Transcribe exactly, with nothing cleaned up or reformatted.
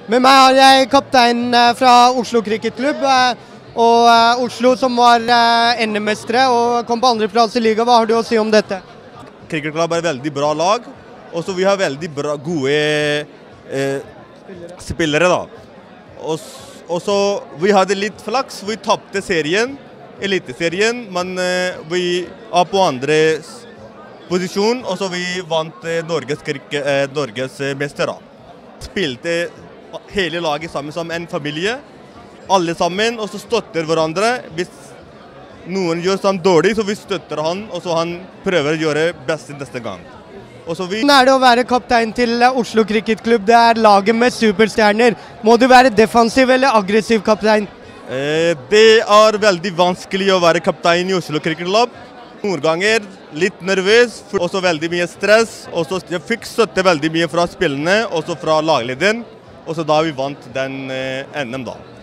Med meg har jeg kaptein fra Oslo Kriketklubb, og Oslo som var N M-mestere og kom på andreplass i liga. Hva har du å si om dette? Kriketklubb er et veldig bra lag, og så vi har veldig bra, gode eh, spillere. spillere da. Og, og så vi hadde litt flaks, vi tappte serien, eliteserien, men eh, vi er på andre posisjon, og så vi vant eh, Norges, eh, Norges mester da. Spilte hele laget sammen som en familie, alle sammen, og så støtter hverandre. Hvis noen gjør sånn dårlig, så vi støtter han, og så han prøver å gjøre best neste gang. Hvordan er det å være kaptein til Oslo Kriketklubb? Det er laget med superstjerner. Må du være defensiv eller aggressiv kaptein? Eh, det er veldig vanskelig å være kaptein i Oslo Kriketklubb. Noen ganger litt nervøs, og så veldig mye stress. Og så jeg fikk støtte veldig mye fra spillene, og så fra laglederen. Og så da vi vant den eh, N M da.